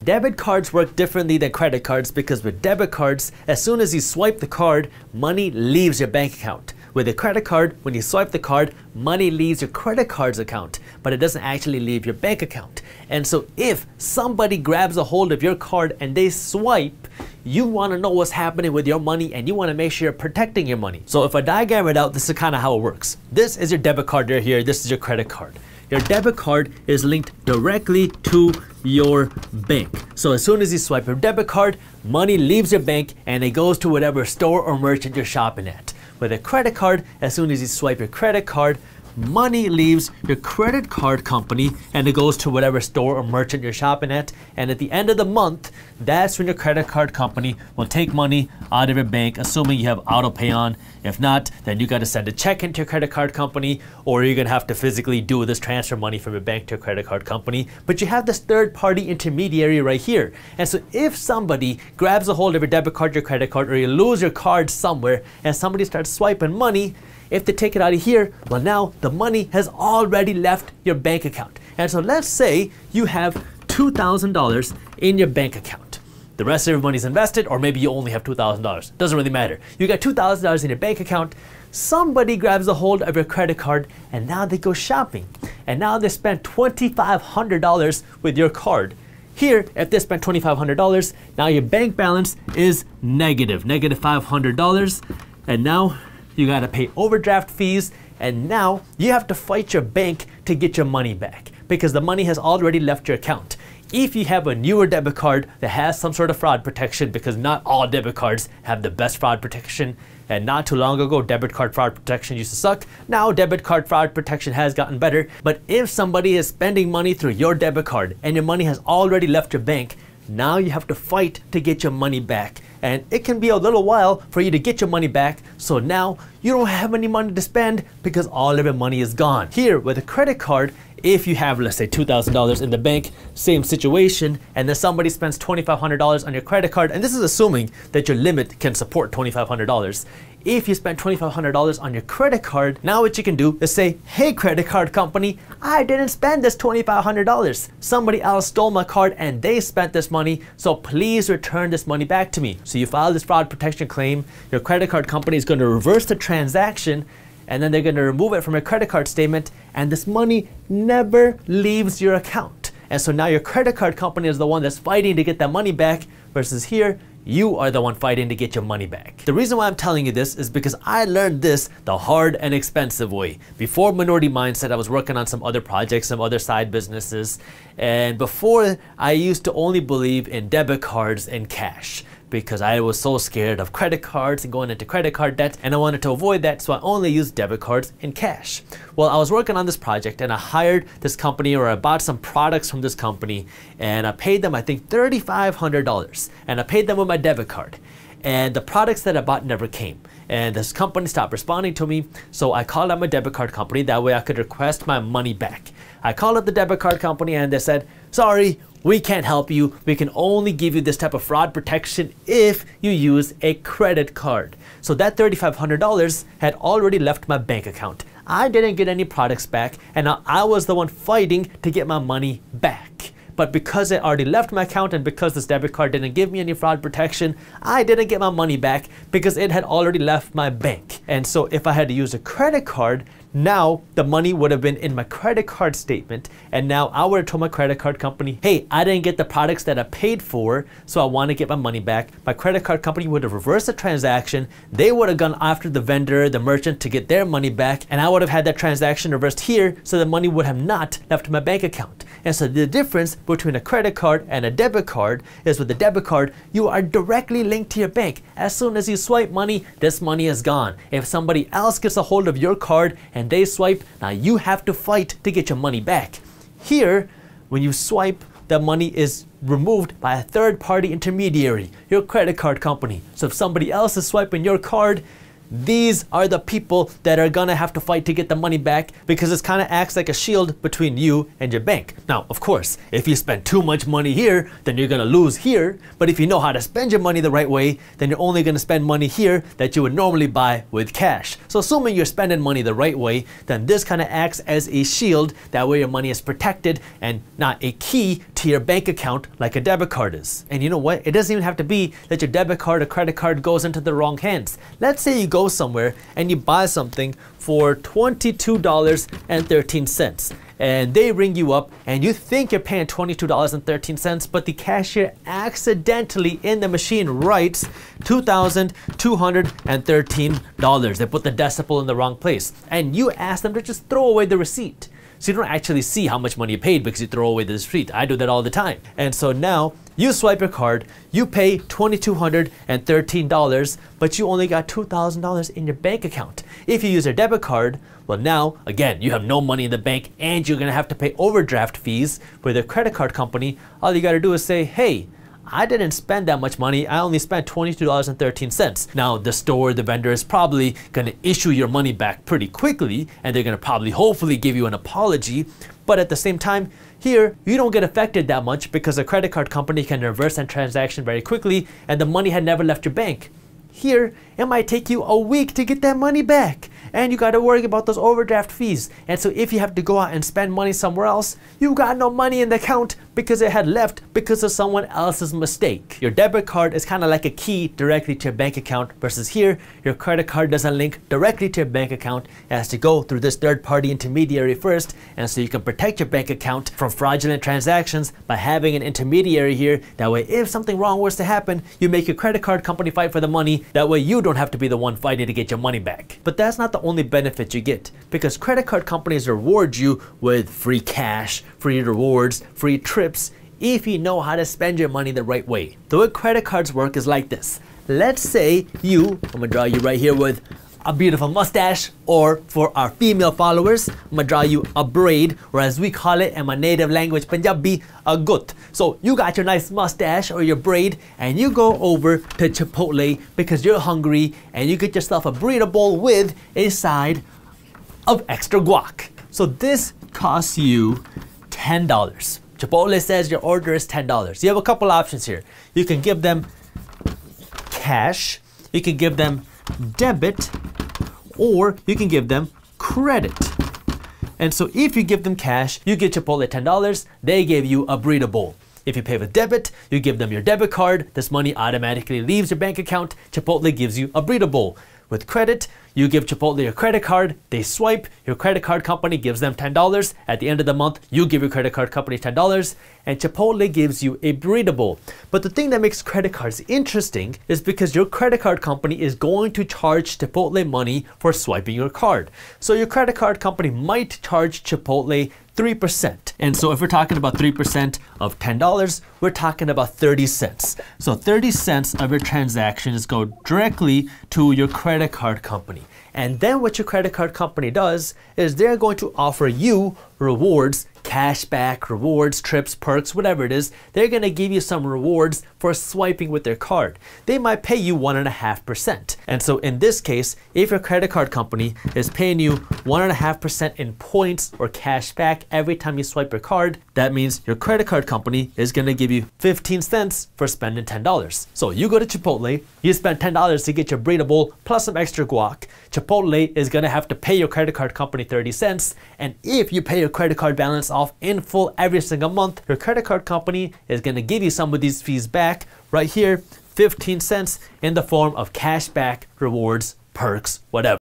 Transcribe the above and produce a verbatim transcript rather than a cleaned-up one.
Debit cards work differently than credit cards because with debit cards, as soon as you swipe the card, money leaves your bank account. With a credit card, when you swipe the card, money leaves your credit card's account, but it doesn't actually leave your bank account. And so if somebody grabs a hold of your card and they swipe, you want to know what's happening with your money and you want to make sure you're protecting your money. So if I diagram it out, this is kind of how it works. This is your debit card right here. This is your credit card. Your debit card is linked directly to your bank. So as soon as you swipe your debit card, money leaves your bank and it goes to whatever store or merchant you're shopping at. With a credit card, as soon as you swipe your credit card, money leaves your credit card company and it goes to whatever store or merchant you're shopping at. And at the end of the month, that's when your credit card company will take money out of your bank, assuming you have auto pay on. If not, then you got to send a check into your credit card company, or you're going to have to physically do this transfer money from your bank to your credit card company. But you have this third party intermediary right here. And so if somebody grabs a hold of your debit card, your credit card, or you lose your card somewhere and somebody starts swiping money, if they take it out of here, well now the money has already left your bank account. And so let's say you have two thousand dollars in your bank account. The rest of your money's invested, or maybe you only have two thousand dollars. Doesn't really matter. You got two thousand dollars in your bank account. Somebody grabs a hold of your credit card and now they go shopping. And now they spend twenty-five hundred dollars with your card. Here, if they spent twenty-five hundred dollars, now your bank balance is negative, negative five hundred dollars. And now you gotta pay overdraft fees, and now you have to fight your bank to get your money back because the money has already left your account. If you have a newer debit card that has some sort of fraud protection, because not all debit cards have the best fraud protection, and not too long ago debit card fraud protection used to suck. Now debit card fraud protection has gotten better. But if somebody is spending money through your debit card and your money has already left your bank, now you have to fight to get your money back. And it can be a little while for you to get your money back. So now you don't have any money to spend because all of your money is gone. Here with a credit card, if you have, let's say, two thousand dollars in the bank, same situation, and then somebody spends twenty-five hundred dollars on your credit card, and this is assuming that your limit can support twenty-five hundred dollars. If you spend twenty-five hundred dollars on your credit card, now what you can do is say, hey credit card company, I didn't spend this twenty-five hundred dollars. Somebody else stole my card and they spent this money, so please return this money back to me. So you file this fraud protection claim, your credit card company is going to reverse the transaction, and then they're going to remove it from your credit card statement, and this money never leaves your account. And so now your credit card company is the one that's fighting to get that money back, versus here, you are the one fighting to get your money back. The reason why I'm telling you this is because I learned this the hard and expensive way. Before Minority Mindset, I was working on some other projects, some other side businesses. And before, I used to only believe in debit cards and cash, because I was so scared of credit cards and going into credit card debt, and I wanted to avoid that, so I only used debit cards and cash. Well, I was working on this project and I hired this company, or I bought some products from this company, and I paid them, I think, thirty-five hundred dollars, and I paid them with my debit card. And the products that I bought never came. And this company stopped responding to me, so I called up my debit card company, that way I could request my money back. I called up the debit card company and they said, sorry, we can't help you. We can only give you this type of fraud protection if you use a credit card. So that thirty-five hundred dollars had already left my bank account. I didn't get any products back, and now I was the one fighting to get my money back. But because it already left my account and because this debit card didn't give me any fraud protection, I didn't get my money back because it had already left my bank. And so if I had to use a credit card, now the money would have been in my credit card statement, and now I would have told my credit card company, hey, I didn't get the products that I paid for, so I want to get my money back. My credit card company would have reversed the transaction. They would have gone after the vendor, the merchant, to get their money back, and I would have had that transaction reversed here, so the money would have not left my bank account. And so the difference between a credit card and a debit card is, with the debit card, you are directly linked to your bank. As soon as you swipe money, this money is gone. If somebody else gets a hold of your card and they swipe, now you have to fight to get your money back. Here, when you swipe, the money is removed by a third-party intermediary, your credit card company. So if somebody else is swiping your card, these are the people that are gonna have to fight to get the money back, because this kind of acts like a shield between you and your bank. Now, of course, if you spend too much money here, then you're gonna lose here. But if you know how to spend your money the right way, then you're only gonna spend money here that you would normally buy with cash. So assuming you're spending money the right way, then this kind of acts as a shield. That way your money is protected and not a key to to your bank account like a debit card is. And you know what? It doesn't even have to be that your debit card or credit card goes into the wrong hands. Let's say you go somewhere and you buy something for twenty-two dollars and thirteen cents. And they ring you up and you think you're paying twenty-two dollars and thirteen cents, but the cashier accidentally in the machine writes two thousand two hundred thirteen dollars. They put the decimal in the wrong place. And you ask them to just throw away the receipt. So you don't actually see how much money you paid because you throw away the receipt. I do that all the time. And so now you swipe your card, you pay twenty-two hundred thirteen dollars, but you only got two thousand dollars in your bank account. If you use a debit card, well now, again, you have no money in the bank and you're gonna have to pay overdraft fees for the credit card company. All you gotta do is say, hey, I didn't spend that much money. I only spent twenty-two dollars and thirteen cents. Now the store, the vendor is probably gonna issue your money back pretty quickly and they're gonna probably hopefully give you an apology. But at the same time, here, you don't get affected that much because a credit card company can reverse that transaction very quickly and the money had never left your bank. Here, it might take you a week to get that money back. And you got to worry about those overdraft fees. And so if you have to go out and spend money somewhere else, you got no money in the account because it had left because of someone else's mistake. Your debit card is kind of like a key directly to your bank account versus here, your credit card doesn't link directly to your bank account. It has to go through this third-party intermediary first. And so you can protect your bank account from fraudulent transactions by having an intermediary here. That way, if something wrong was to happen, you make your credit card company fight for the money. That way you don't have to be the one fighting to get your money back. But that's not the only benefit you get, because credit card companies reward you with free cash, free rewards, free trips, if you know how to spend your money the right way. The way credit cards work is like this. Let's say you, I'm gonna draw you right here with a beautiful mustache, or for our female followers, I'm gonna draw you a braid, or as we call it in my native language, Punjabi, a gut. So you got your nice mustache or your braid, and you go over to Chipotle because you're hungry, and you get yourself a burrito bowl with a side of extra guac. So this costs you ten dollars. Chipotle says your order is ten dollars. You have a couple options here. You can give them cash, you can give them debit, or you can give them credit. And so if you give them cash, you get Chipotle ten dollars, they give you a burrito bowl. If you pay with debit, you give them your debit card, this money automatically leaves your bank account, Chipotle gives you a burrito bowl. With credit, you give Chipotle your credit card, they swipe, your credit card company gives them ten dollars. At the end of the month, you give your credit card company ten dollars, and Chipotle gives you a burrito bowl. But the thing that makes credit cards interesting is because your credit card company is going to charge Chipotle money for swiping your card. So your credit card company might charge Chipotle three percent. And so if we're talking about three percent of ten dollars, we're talking about thirty cents. So thirty cents of your transactions go directly to your credit card company. And then what your credit card company does is they're going to offer you rewards, cash back, rewards, trips, perks, whatever it is. They're going to give you some rewards for swiping with their card. They might pay you one and a half percent. And so in this case, if your credit card company is paying you one and a half percent in points or cash back every time you swipe your card, that means your credit card company is going to give you fifteen cents for spending ten dollars. So you go to Chipotle, you spend ten dollars to get your burrito bowl plus some extra guac. Chipotle is going to have to pay your credit card company thirty cents. And if you pay your credit card balance off in full every single month, your credit card company is going to give you some of these fees back right here, fifteen cents in the form of cash back, rewards, perks, whatever.